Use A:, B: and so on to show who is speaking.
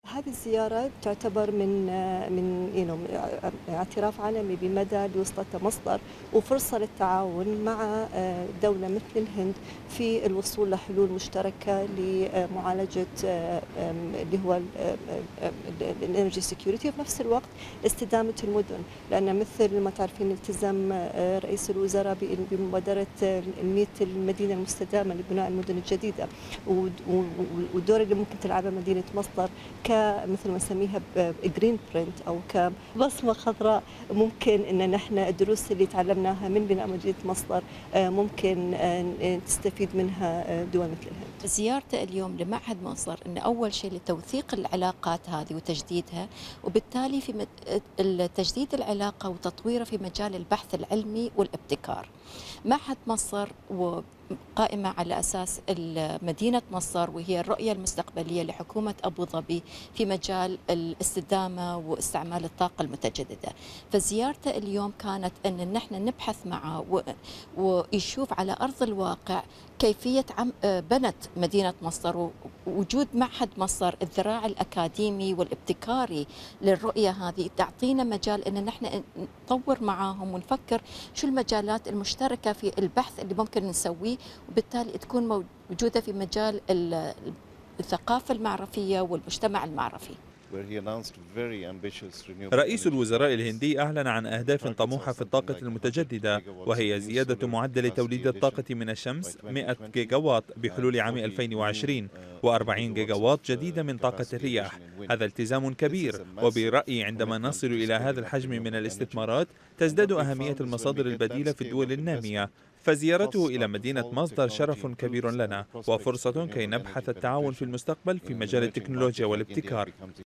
A: هذه الزيارة تعتبر من اعتراف عالمي بمدى اللي وصلته مصدر وفرصة للتعاون مع دولة مثل الهند في الوصول لحلول مشتركة لمعالجة اللي هو الانرجي سيكيورتي، وفي نفس الوقت استدامة المدن، لأن مثل ما تعرفين التزم رئيس الوزراء بمبادرة ال100 المدينة المستدامة لبناء المدن الجديدة، والدور اللي ممكن تلعبه مدينة مصدر مثل ما نسميها جرين برنت او كبصمه خضراء. ممكن ان نحن الدروس اللي تعلمناها من بناء مدينه مصدر ممكن تستفيد منها دول مثل الهند.
B: زيارته اليوم لمعهد مصر أن أول شيء لتوثيق العلاقات هذه وتجديدها، وبالتالي في تجديد العلاقة وتطويرها في مجال البحث العلمي والابتكار. معهد مصر قائمة على أساس مدينة مصر، وهي الرؤية المستقبلية لحكومة أبو ظبي في مجال الاستدامة واستعمال الطاقة المتجددة. فزيارته اليوم كانت أن نحن نبحث معه ويشوف على أرض الواقع كيفية بنت مدينة مصر، ووجود معهد مصر الذراع الأكاديمي والابتكاري للرؤية هذه تعطينا مجال أن نحن نطور معاهم ونفكر شو المجالات المشتركة في البحث اللي ممكن نسويه، وبالتالي تكون موجودة في مجال الثقافة المعرفية والمجتمع المعرفي.
C: رئيس الوزراء الهندي أعلن عن أهداف طموحة في الطاقة المتجددة، وهي زيادة معدل توليد الطاقة من الشمس 100 جيجا وات بحلول عام 2020 و40 جيجا وات جديدة من طاقة الرياح. هذا التزام كبير، وبرأيي عندما نصل إلى هذا الحجم من الاستثمارات تزداد أهمية المصادر البديلة في الدول النامية. فزيارته إلى مدينة مصدر شرف كبير لنا وفرصة كي نبحث التعاون في المستقبل في مجال التكنولوجيا والابتكار.